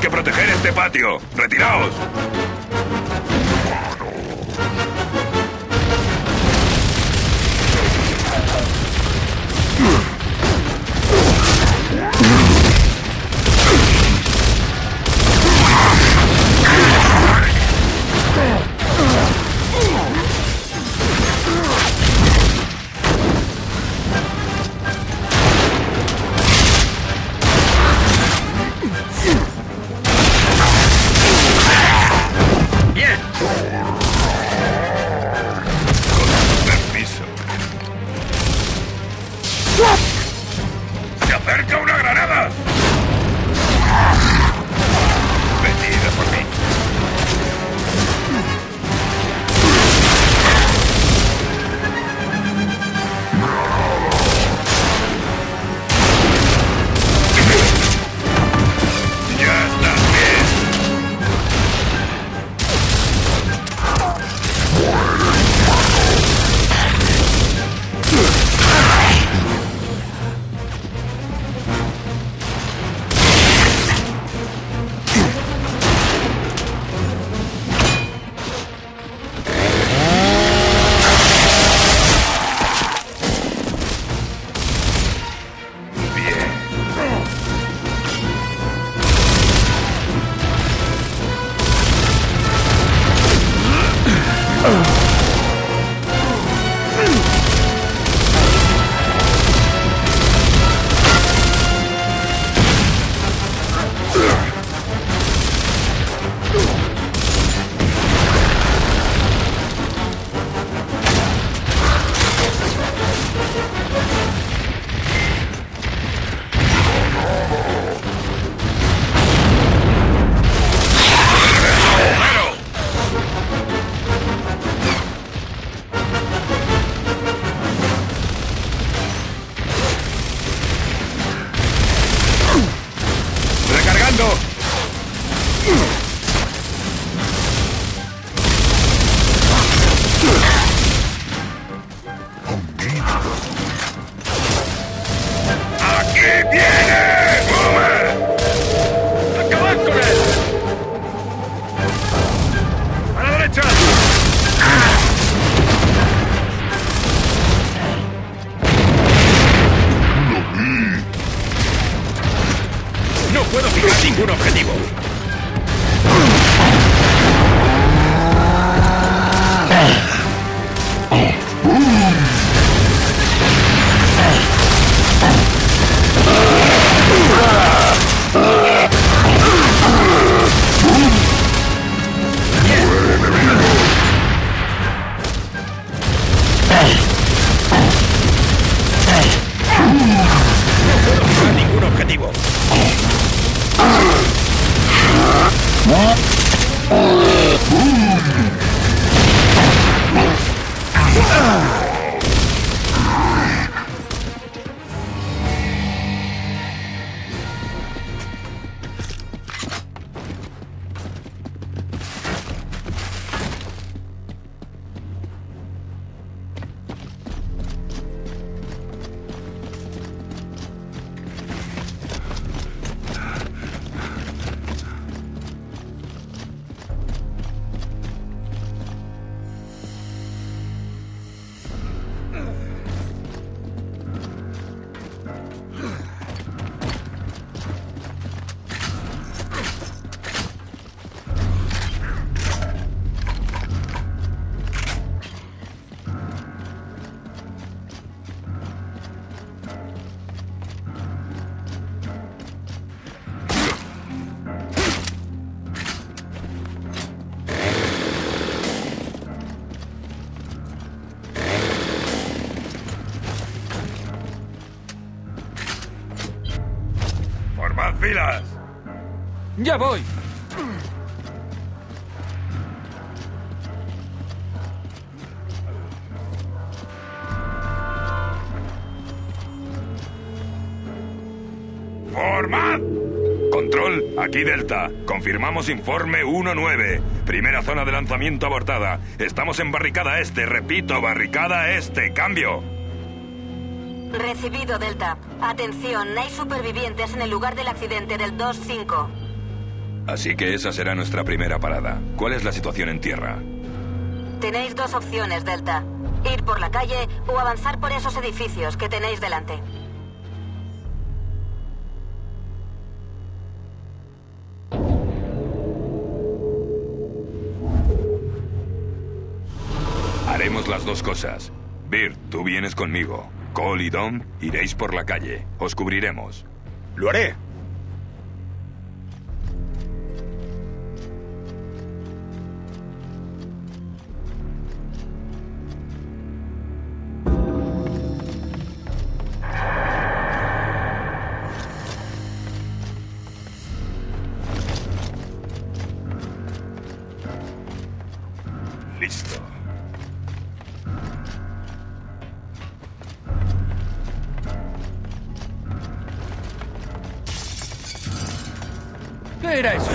que proteger este patio. ¡Retiraos! ¡Se acerca una granada! Venid por mí. ¡Ya estás bien! No puedo fijar ningún objetivo. Ningún objetivo. ¡Formad filas! ¡Ya voy! ¡Formad! Control, aquí Delta. Confirmamos informe 1-9. Primera zona de lanzamiento abortada. Estamos en barricada este. Repito, barricada este. Cambio. Recibido, Delta. Atención, hay supervivientes en el lugar del accidente del 2-5. Así que esa será nuestra primera parada. ¿Cuál es la situación en tierra? Tenéis dos opciones, Delta. Ir por la calle o avanzar por esos edificios que tenéis delante. Haremos las dos cosas. Byrd, tú vienes conmigo. Cole y Dom iréis por la calle. Os cubriremos. Lo haré. Listo. ¿Qué era eso?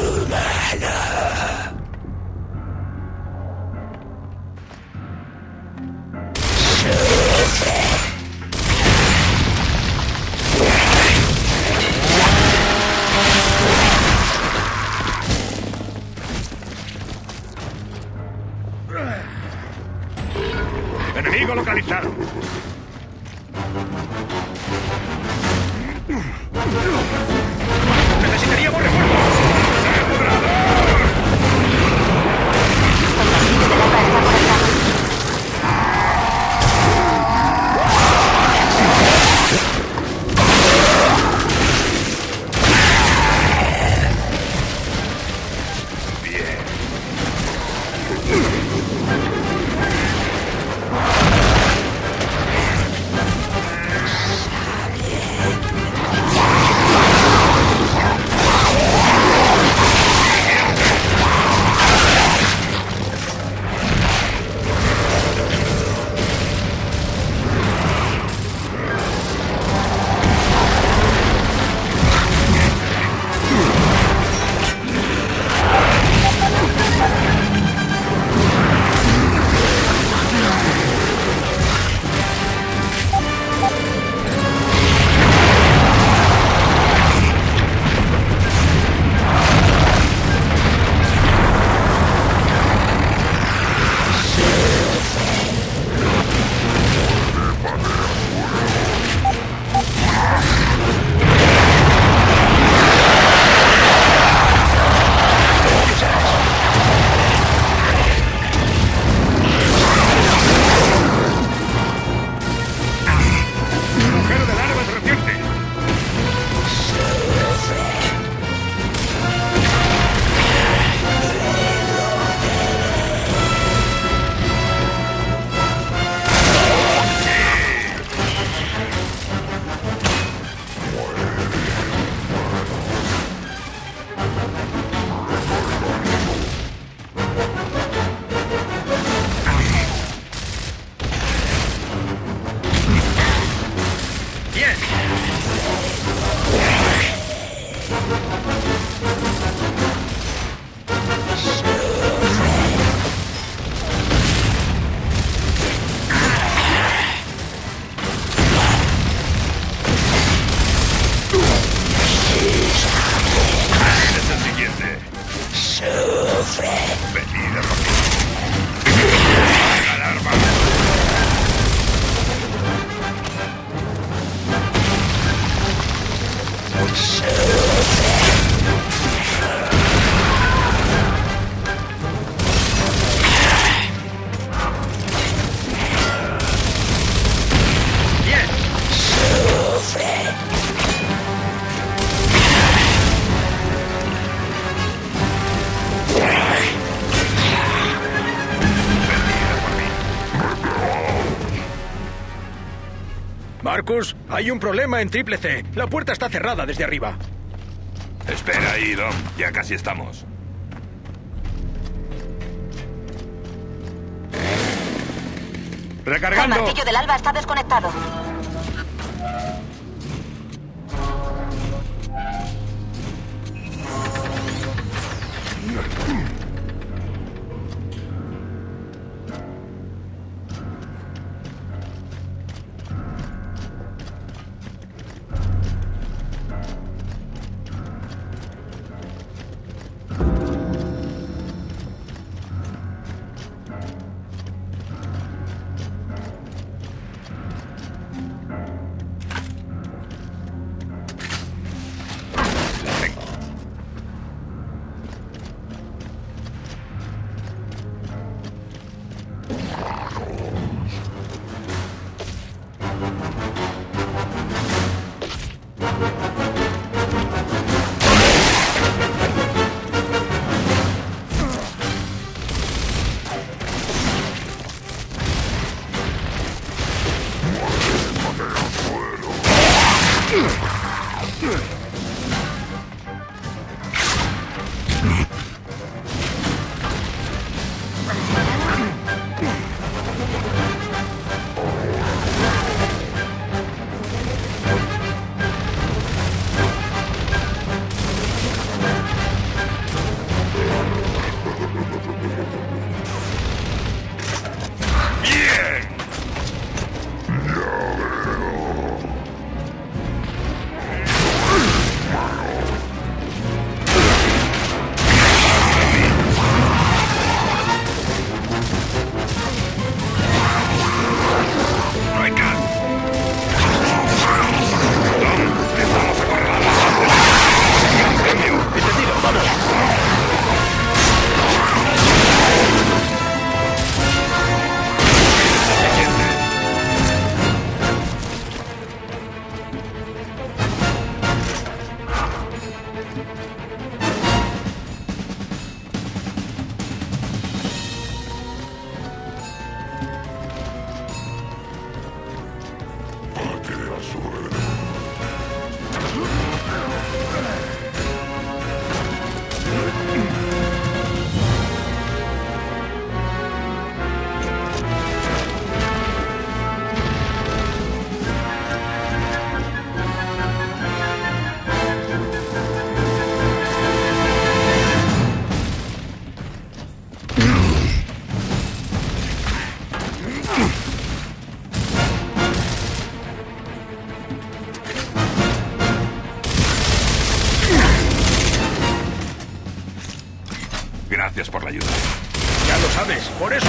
Enemigo localizado. Necesitaríamos refuerzos. Marcus, hay un problema en Triple C. La puerta está cerrada desde arriba. Espera ahí, Dom. Ya casi estamos. El Recargando. martillo del alba está desconectado. Gracias por la ayuda. Ya lo sabes, por eso.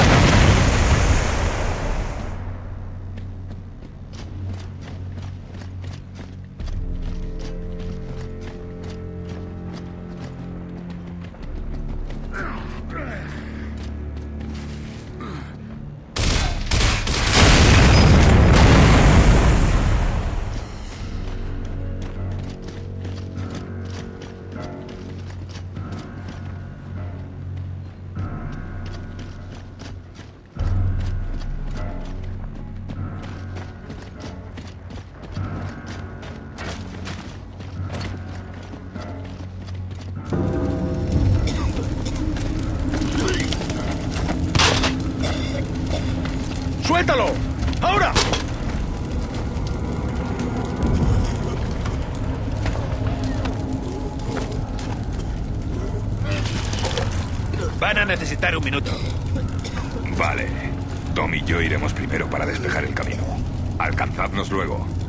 ¡Suéltalo! ¡Ahora! Van a necesitar un minuto. Vale. Tom y yo iremos primero para despejar el camino. Alcanzadnos luego.